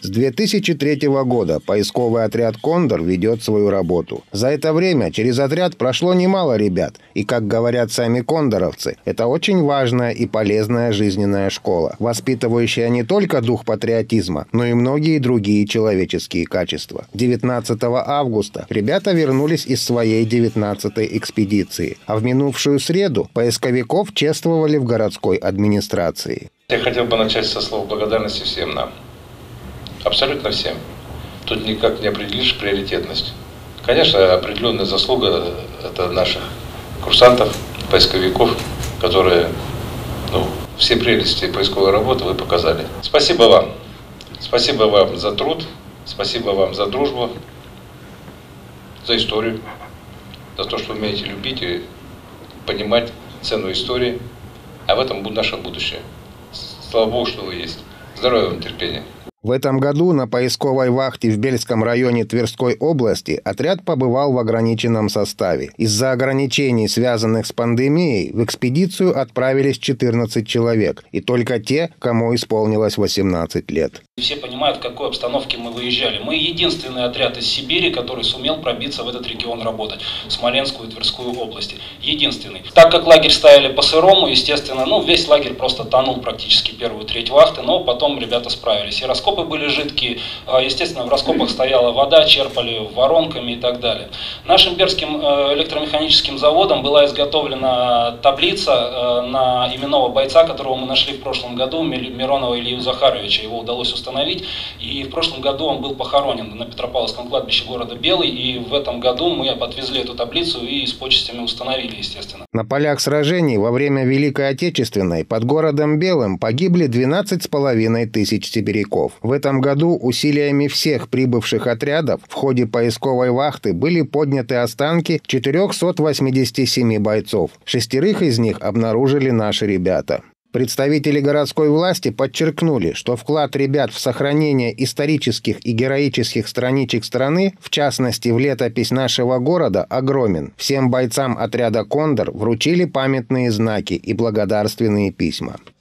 С 2003 года поисковый отряд «Кондор» ведет свою работу. За это время через отряд прошло немало ребят. И, как говорят сами кондоровцы, это очень важная и полезная жизненная школа, воспитывающая не только дух патриотизма, но и многие другие человеческие качества. 19 августа ребята вернулись из своей 19-й экспедиции, а в минувшую среду поисковиков чествовали в городской администрации. Я хотел бы начать со слов благодарности всем нам. Абсолютно всем. Тут никак не определишь приоритетность. Конечно, определенная заслуга это наших курсантов, поисковиков, которые все прелести поисковой работы вы показали. Спасибо вам. Спасибо вам за труд, спасибо вам за дружбу, за историю, за то, что вы умеете любить и понимать цену истории. А в этом наше будущее. Слава Богу, что вы есть. Здоровья вам, терпения. В этом году на поисковой вахте в Бельском районе Тверской области отряд побывал в ограниченном составе. Из-за ограничений, связанных с пандемией, в экспедицию отправились 14 человек, и только те, кому исполнилось 18 лет. Все понимают, в какой обстановке мы выезжали. Мы единственный отряд из Сибири, который сумел пробиться в этот регион работать, в Смоленскую и Тверскую области. Единственный. Так как лагерь ставили по-сырому, естественно, весь лагерь просто тонул практически первую треть вахты, но потом ребята справились. И раскопы были жидкие, естественно, в раскопах стояла вода, черпали воронками и так далее. Нашим Бердским электромеханическим заводом была изготовлена таблица на именного бойца, которого мы нашли в прошлом году, Миронова Илью Захаровича. Его удалось установить, и в прошлом году он был похоронен на Петропавловском кладбище города Белый, и в этом году мы отвезли эту таблицу и с почестями установили, естественно. На полях сражений во время Великой Отечественной под городом Белым погибли 12,5 тысяч сибиряков. В этом году усилиями всех прибывших отрядов в ходе поисковой вахты были подняты останки 487 бойцов. 6 из них обнаружили наши ребята. Представители городской власти подчеркнули, что вклад ребят в сохранение исторических и героических страничек страны, в частности в летопись нашего города, огромен. Всем бойцам отряда «Кондор» вручили памятные знаки и благодарственные письма.